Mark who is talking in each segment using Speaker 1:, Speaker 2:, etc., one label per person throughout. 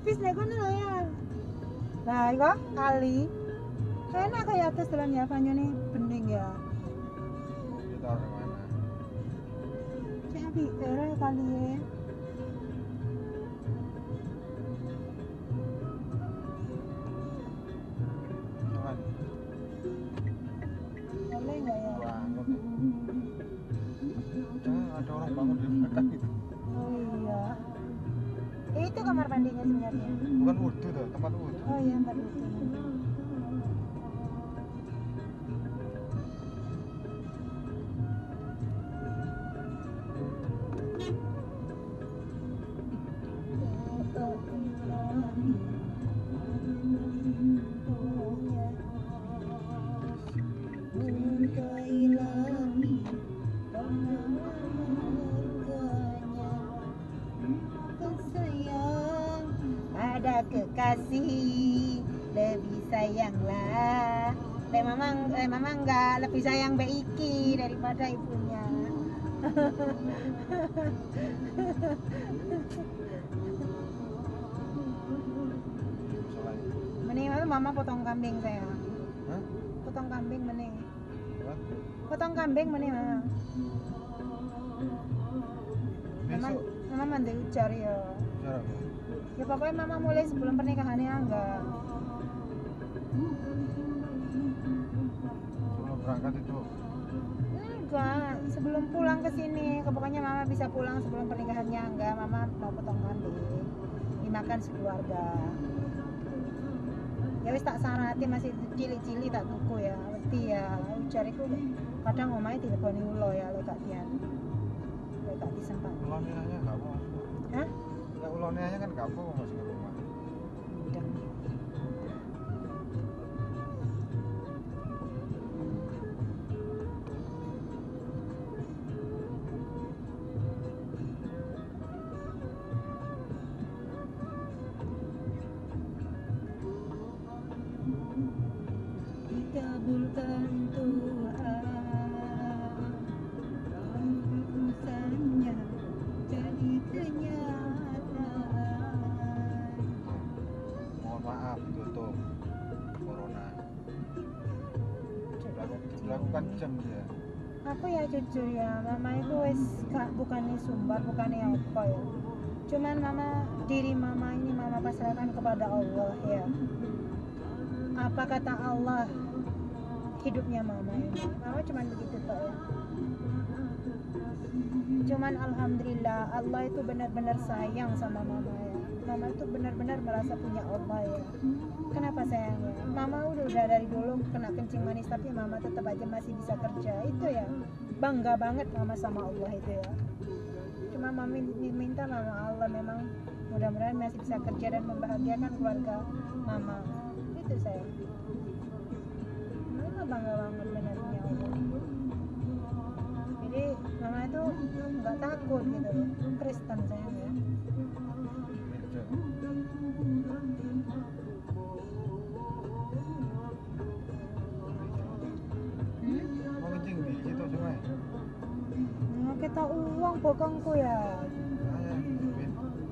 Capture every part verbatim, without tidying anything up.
Speaker 1: bis nek kono lho ya. Lah iku kali. Enak kaya atas dalan ya banyune bening ya.
Speaker 2: Kita orang mana?
Speaker 1: Cek apik daerah kali ya.
Speaker 2: Cuman
Speaker 1: Boleh enggak ya?
Speaker 2: bangun. Jangan ada orang bangun di belakang itu.
Speaker 1: Oh iya. Itu kamar mandinya sebenarnya.
Speaker 2: Bukan wudhu tuh, tempat wudhu.
Speaker 1: Oh iya, tempat itu. Ada kekasih lebih sayanglah. Le mamang, le mamang enggak lebih sayang Mbak Iki daripada ibunya. Mending itu mama potong kambing saya.
Speaker 2: Hah?
Speaker 1: Potong kambing mending.
Speaker 2: Apa?
Speaker 1: Potong kambing mending mama. Mama,
Speaker 2: Besok
Speaker 1: mama mandi ujar ya.
Speaker 2: cara apa?
Speaker 1: Ya pokoknya mama mulai sebelum pernikahannya enggak.
Speaker 2: Sebelum berangkat itu
Speaker 1: Enggak, sebelum pulang ke sini, pokoknya mama bisa pulang sebelum pernikahannya enggak, mama mau potong kambing dimakan sekeluarga. Ya wis tak sarati masih cilik-cilik tak tuku ya, wedi ya. Ujar iku kadang omahe dileboni ulo ya lek gak dian. Lek gak disempat.
Speaker 2: ulone aja enggak apa.
Speaker 1: Hah?
Speaker 2: Lah ulone aja kan enggak apa masuk ke rumah.
Speaker 1: Udah. Dikabulkan Tuhan urusannya jadi kenyataan.
Speaker 2: Mohon maaf tutup corona. Laku- Lakukan jam dia.
Speaker 1: Aku ya jujur ya, mama itu wis gak bukannya sumbar, bukannya apa ya. Cuman mama, diri mama ini mama pasrahkan kepada Allah ya. Apa kata Allah hidupnya mama ini? Mama cuman begitu Pak ya. Cuman alhamdulillah Allah itu benar-benar sayang sama mama ya. Mama itu benar-benar merasa punya Allah ya. Kenapa sayangnya? Mama udah, udah dari dulu kena kencing manis tapi mama tetap aja masih bisa kerja. Itu ya bangga banget mama sama Allah itu ya. Cuma mama minta mama Allah memang mudah-mudahan masih bisa kerja dan membahagiakan keluarga mama. Itu saya. Mama bangga banget benar punya Allah. Jadi mama itu nggak takut gitu loh. Kristen sayang ya.
Speaker 2: Gereja.
Speaker 1: Hmm?
Speaker 2: Mau kencing di situ sungai.
Speaker 1: Nah, kita uang bokongku ya.
Speaker 2: Ayah, Win.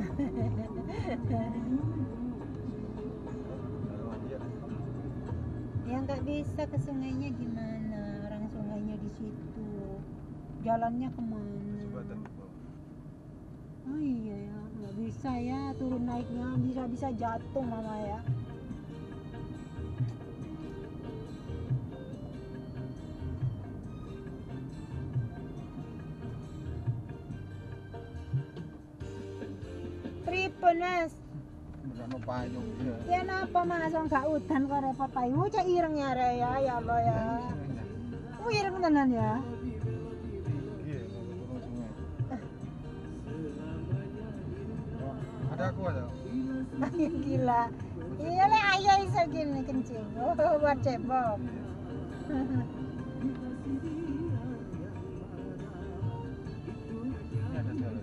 Speaker 1: Ya nggak bisa ke sungainya gimana? Orang sungainya di situ. Jalannya kemana?
Speaker 2: Jembatan di bawah.
Speaker 1: Oh iya ya, nggak bisa ya turun naiknya bisa bisa jatuh mama ya. Pripun mas?
Speaker 2: Udah no payung dia.
Speaker 1: Ya napa mas? Wong gak udan kok repot payu cek ireng ya re ya ya Allah ya. Oh ireng tenan ya.
Speaker 2: Iya, mau turun sungai. Oh, ada aku ada.
Speaker 1: Ayo gila. Iya le ayo iso gini kencing. Oh buat cebok.
Speaker 2: Ini ada jalan.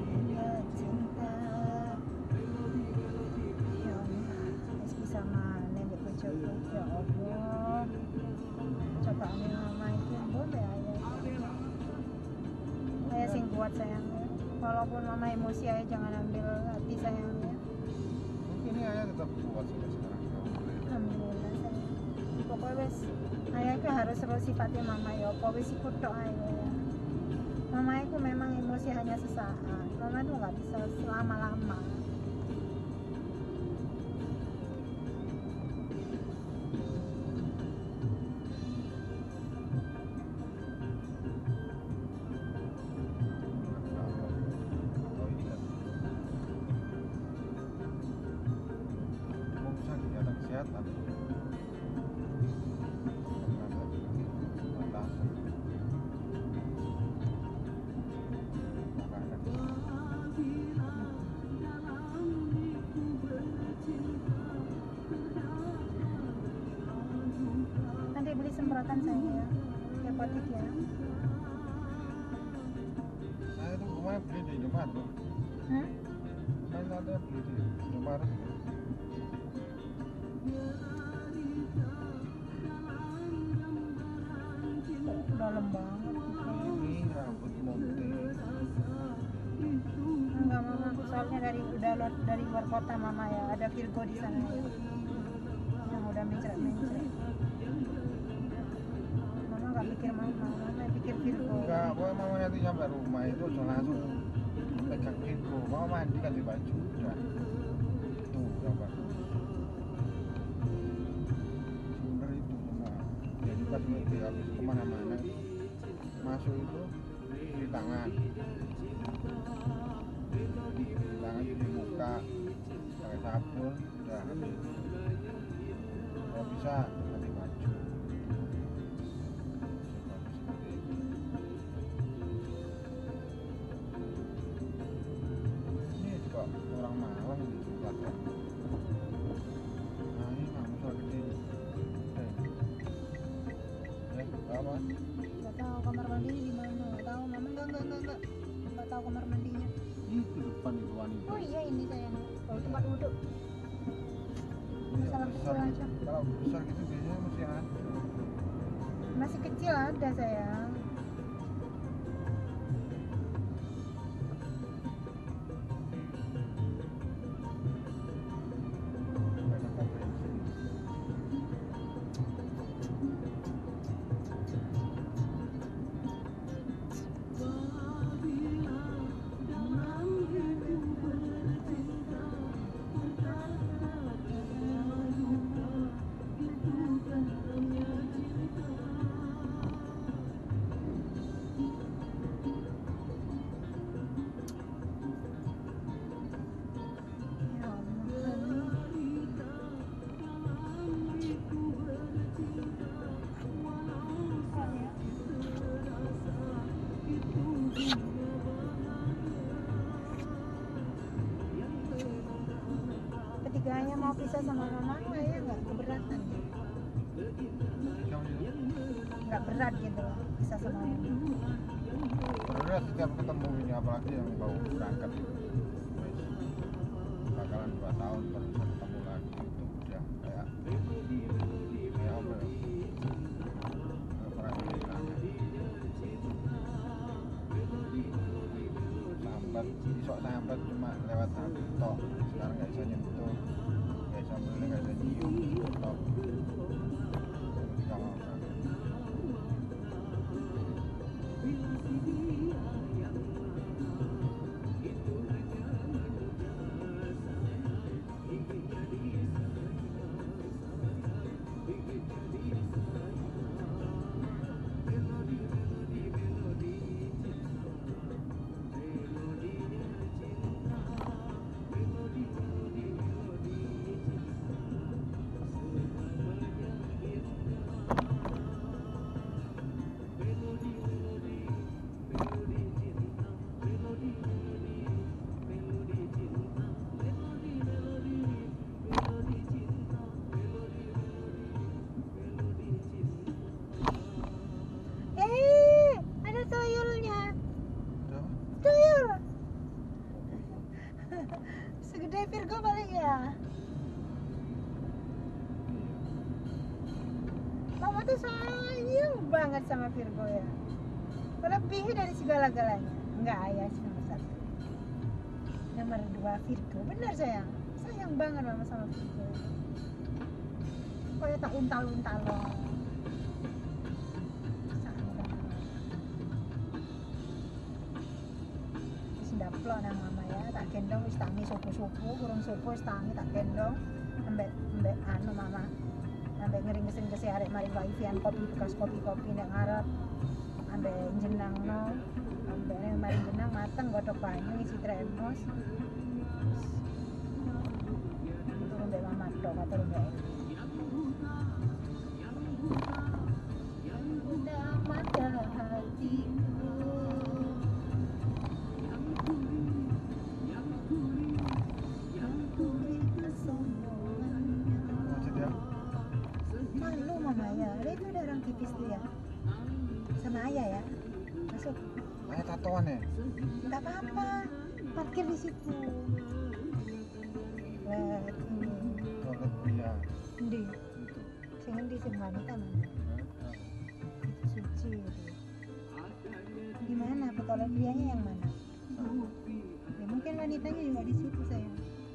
Speaker 1: Cinta. Ya Allah, harus bisa mati. Walaupun mama emosi, ayah jangan ambil hati sayangnya.
Speaker 2: Mungkin ini ayah tetap kuat sampai sekarang.
Speaker 1: Alhamdulillah sayang. Pokoknya wes ayah itu harus terus sifatnya mama ya. Apa wes ikut tok ayah ya. Mama itu memang emosi hanya sesaat. Mama itu nggak bisa selama-lama.
Speaker 2: Atau ini kan mau bisa kegiatan kesehatan. Batasan. Makanan.
Speaker 1: Nanti beli semprotan saya ya. Hepatit ya.
Speaker 2: Saya tuh kemarin beli di Indomaret tuh.
Speaker 1: Hmm?
Speaker 2: Kan ada beli di Indomaret.
Speaker 1: Dalam banget.
Speaker 2: Ini rambut monte.
Speaker 1: Enggak mama, soalnya dari udah luar, dari luar kota mama ya, ada Virgo di sana ya, yang udah mencret-mencret. Mama nggak pikir mama, mama pikir Virgo.
Speaker 2: Enggak, pokoknya mama nanti sampai rumah itu langsung pegang pintu. Mama mandi ganti baju udah. Tuh, apa? Sebenernya itu semua. Jadi pas nanti habis kemana-mana itu masuk itu di tangan. Di tangan di muka pakai sabun udah habis. Kalau bisa ganti baju. Ini juga orang Malang di Selatan. Nah ini kamu soal gede ini. Eh, ya, apa?
Speaker 1: Nggak tahu kamar mandinya di mana, nggak tahu mama, enggak enggak enggak enggak nggak tahu kamar mandinya.
Speaker 2: Itu depan itu wanita.
Speaker 1: Oh iya ini sayang, kalau tempat wudhu.
Speaker 2: Ini
Speaker 1: Masalah
Speaker 2: besar
Speaker 1: kecil
Speaker 2: gitu.
Speaker 1: aja.
Speaker 2: Kalau besar gitu biasanya mesti ada.
Speaker 1: Masih kecil ada sayang.
Speaker 2: Banyak komprehensi.
Speaker 1: Ya Allah. Oh, ya. Ketiganya mau pisah sama mama, ayah nggak keberatan ya?
Speaker 2: Jam itu.
Speaker 1: Nggak berat gitu loh pisah sama mama.
Speaker 2: Sebenarnya setiap ketemu ini apalagi yang baru berangkat itu wes, bakalan dua tahun baru bisa ketemu lagi itu udah kayak kayak apa ya, kayak perang kehilangan sambat isok sambat cuma lewat hati tok, sekarang nggak bisa nyentuh, nggak bisa beli, nggak bisa nyium tok ketika mau berangkat.
Speaker 1: Eh, ada tuyulnya.
Speaker 2: Udah apa?
Speaker 1: Tuyul. Segede Virgo paling ya. Mama tuh sayang banget sama Virgo ya. Melebihi dari segala-galanya. Enggak ayah sih nomor satu. Nomor dua Virgo, benar sayang. Sayang banget mama sama Virgo. Kayak tak untal-untal loh. Daplok nang mama ya, tak gendong wis tangi supu-supu, kurang supu wis tangi tak gendong ambek ambek anu mama. Ambek ngering-ngering arek mari wifi-an kopi bekas kopi-kopi nek ngarep. Ambek jenangno, ambek mari jenang mateng godhok banyu isi termos. Itu ambek mama tok atau ambek. Udah mata hatiku. Malu mama ya, ada itu ada orang tipis tuh ya, sama ayah ya, masuk.
Speaker 2: Ayah tatoan ya?
Speaker 1: Nggak apa-apa, parkir di situ. Lihat ini.
Speaker 2: Oh, iya.
Speaker 1: Endi?
Speaker 2: Itu.
Speaker 1: Sing endi sing wanita mana? Itu suci itu. Di mana fotografianya yang mana? Ya, mungkin wanitanya juga di situ sayang.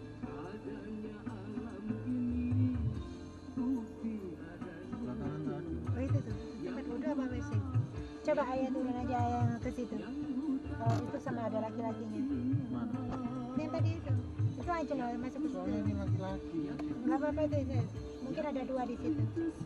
Speaker 1: Oh itu tuh, tempat udah apa sih? Coba ayah turun aja ayah yang ke situ. Oh, itu sama ada laki-lakinya.
Speaker 2: Mana?
Speaker 1: Yang tadi itu, itu aja loh masuk ke situ.
Speaker 2: Soalnya ini laki-laki.
Speaker 1: Nggak apa-apa itu, itu, mungkin ada dua di situ.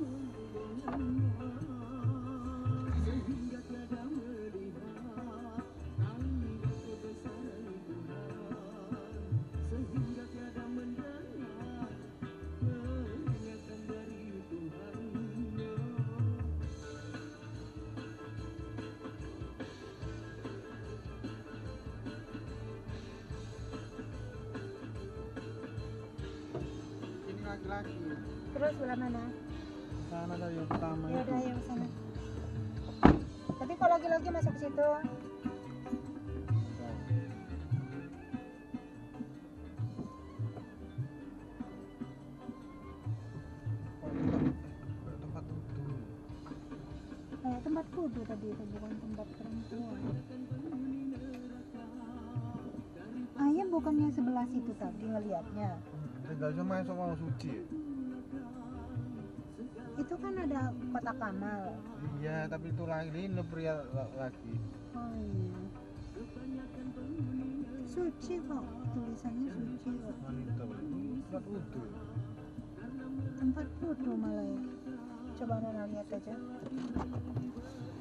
Speaker 2: Laki-laki.
Speaker 1: Terus sebelah mana?
Speaker 2: Sana dari yang pertama
Speaker 1: Ya
Speaker 2: itu.
Speaker 1: udah yang sana. Tapi kalau lagi-lagi masuk ke situ.
Speaker 2: Tempat itu.
Speaker 1: Kayak tempat kudu tadi itu bukan tempat perempuan. Ayah bukannya sebelah situ tadi ngelihatnya.
Speaker 2: Tidak bisa masuk mau suci.
Speaker 1: Itu kan ada kotak amal.
Speaker 2: Iya, tapi itu lagi ini pria lagi.
Speaker 1: Oh iya. Suci kok, tulisannya suci kok.
Speaker 2: Wanita, tempat wudhu.
Speaker 1: Tempat wudhu malah ya. Coba Nona lihat aja.